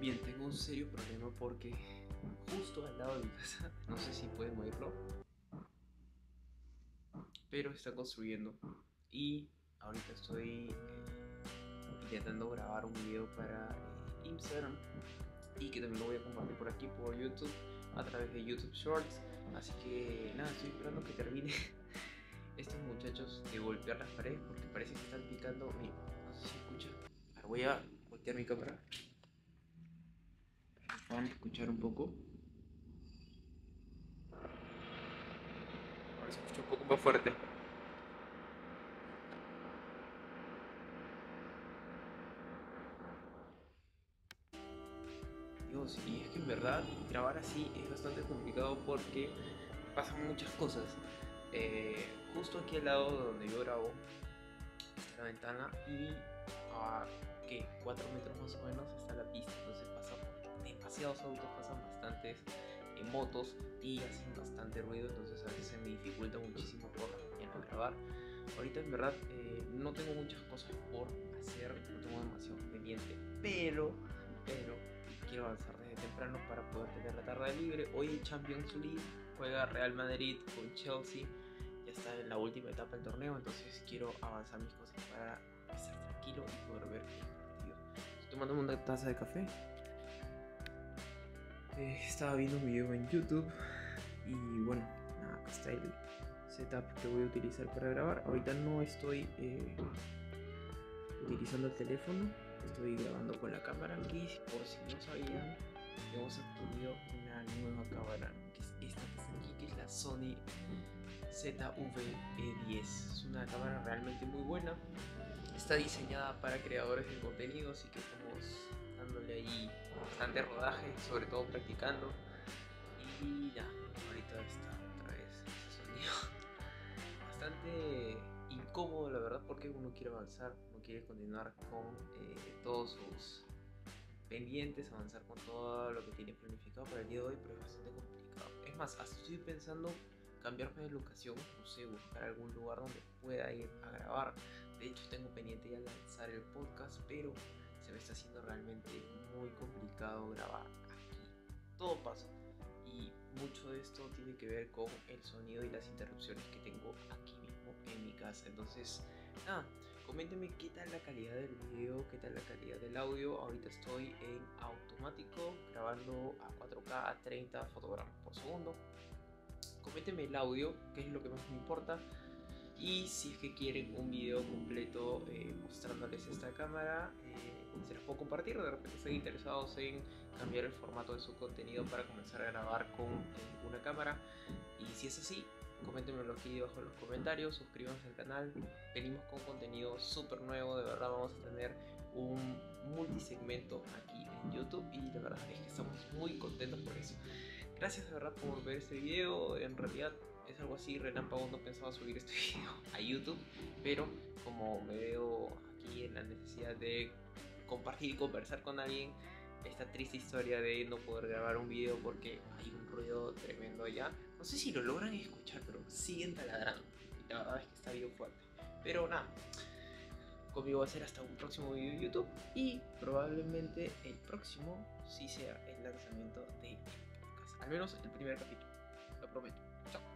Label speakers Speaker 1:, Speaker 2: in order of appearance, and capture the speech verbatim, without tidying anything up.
Speaker 1: Bien, tengo un serio problema porque justo al lado de mi casa, no sé si pueden oírlo, pero está construyendo y ahorita estoy eh, intentando grabar un video para eh, Instagram y que también lo voy a compartir por aquí por YouTube a través de YouTube Shorts. Así que nada, estoy esperando que termine estos muchachos de golpear las paredes porque parece que están picando. Mira, no sé si escuchan. Ahora voy a voltear mi cámara. Van a escuchar un poco. Ahora se escucha un poco más fuerte. Dios, y es que en verdad grabar así es bastante complicado porque pasan muchas cosas. Eh, justo aquí al lado de donde yo grabo está la ventana y a que cuatro metros más o menos está la pista, entonces pasan demasiados autos, pasan bastantes eh, motos y hacen bastante ruido, entonces a veces se me dificulta muchísimo por la mañana grabar. Ahorita en verdad eh, no tengo muchas cosas por hacer, no tengo demasiado pendiente, pero, pero quiero avanzar desde temprano para poder tener la tarde libre. Hoy hay Champions League, juega Real Madrid con Chelsea, ya está en la última etapa del torneo, entonces quiero avanzar mis cosas para estar tranquilo y poder ver el partido. Estoy tomando una taza de café. Eh, estaba viendo un video en YouTube y bueno, nada, acá está el setup que voy a utilizar para grabar. Ahorita no estoy eh, utilizando el teléfono, estoy grabando con la cámara y por si no sabían, hemos adquirido una nueva cámara, que es esta que está aquí, que es la Sony Z V E diez. Es una cámara realmente muy buena, está diseñada para creadores de contenido, así que estamos dándole ahí bastante rodaje, sobre todo practicando. Y ya, ahorita está otra vez ese sonido bastante incómodo, la verdad, porque uno quiere avanzar, uno quiere continuar con eh, todos sus pendientes, avanzar con todo lo que tiene planificado para el día de hoy, pero es bastante complicado. Es más, hasta estoy pensando cambiarme de locación, no sé, buscar algún lugar donde pueda ir a grabar. De hecho, tengo pendiente ya lanzar el podcast, pero se me está haciendo realmente muy complicado grabar aquí. Todo pasa. Y mucho de esto tiene que ver con el sonido y las interrupciones que tengo aquí mismo en mi casa. Entonces, nada, coméntenme qué tal la calidad del video, qué tal la calidad del audio. Ahorita estoy en automático, grabando a cuatro K a treinta fotogramas por segundo. Coméntenme el audio, que es lo que más me importa. Y si es que quieren un video completo eh, mostrándoles esta cámara, eh, se los puedo compartir. De repente están interesados en cambiar el formato de su contenido para comenzar a grabar con eh, una cámara. Y si es así, coméntenmelo aquí debajo en los comentarios, suscríbanse al canal. Venimos con contenido súper nuevo, de verdad vamos a tener un multisegmento aquí en YouTube y la verdad es que estamos muy contentos por eso. Gracias de verdad por ver este video. En realidad es algo así relámpago, no pensaba subir este video a YouTube, pero como me veo aquí en la necesidad de compartir y conversar con alguien esta triste historia de no poder grabar un video porque hay un ruido tremendo allá, no sé si lo logran escuchar, pero siguen taladrando y la verdad es que está bien fuerte. Pero nada, conmigo va a ser hasta un próximo video de YouTube y probablemente el próximo sí sea el lanzamiento de podcast, al menos el primer capítulo, lo prometo. Chao.